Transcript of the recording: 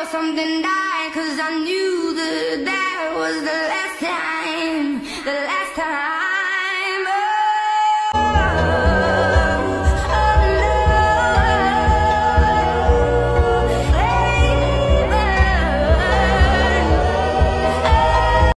something died, 'cause I knew that that was the last